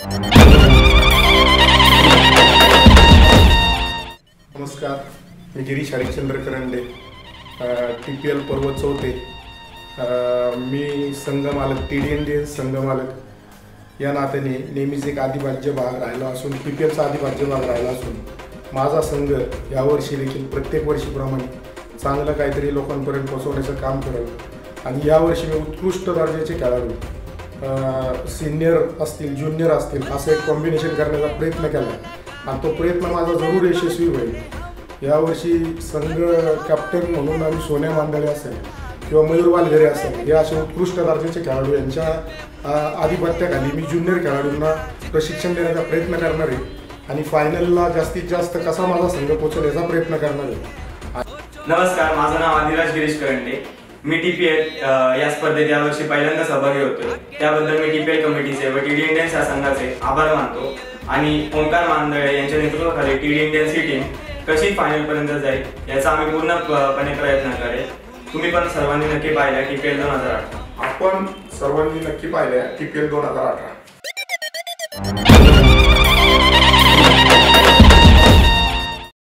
नमस्कार, मी गिरीश करंडे, TPL पर्व 4 मी संघमालक TDN संघमालक या नात्याने नेहमीच एक आदिभाज्य भाग राहिला असून TPLचा आदिभाज्य भाग राहिला असून माझा संघ यावर्षी देखील प्रत्येक वर्षीप्रमाणे चांगलं काहीतरी लोकांपर्यंत पोहोचवण्याचं काम करेल आणि यावर्षी मी उत्कृष्ट दर्जाचे खेळाडू सिनियर असतील ज्युनियर असतील असं एक कॉम्बिनेशन करण्याचा प्रयत्न केला आणि तो प्रयत्न माझा जरूर यशस्वी होईल। यावर्षी संघ कॅप्टन म्हणून आम्ही सोन्या मांदळे असेल किंवा मयूर वालघरे असेल हे असे उत्कृष्ट दर्जाचे खेळाडू यांच्या आधिपत्याखाली मी ज्युनियर खेळाडूंना प्रशिक्षण देण्याचा प्रयत्न करणार आहे आणि फायनलला जास्तीत जास्त कसा माझा संघ पोहोचेल याचा प्रयत्न करणार आहे। नमस्कार, माझं नाव आदिराज गिरीश करंडे। मी TPL या स्पर्धेत यावर्षी पहिल्यांदा सहभागी होतो। त्याबद्दल मी TPL कमिटीचे व TD इंडियन्स या संघाचे आभार मानतो आणि ओंकार मांदळे यांच्या नेतृत्वाखाली TD इंडियन्स ही टीम कशी फायनल पर्यंत जाईल याचा आम्ही पूर्णपणे प्रयत्न करेल। तुम्ही पण सर्वांनी नक्की पाहिलं TPL 2018। आपण सर्वांनी नक्की पाहिलं TPL 2018।